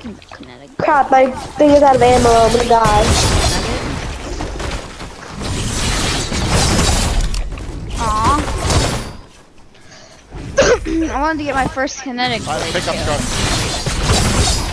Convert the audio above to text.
Kenetic. Crap, my thing is out of ammo. I'm gonna die. Aww. I wanted to get my first Kenetic. Pick up truck.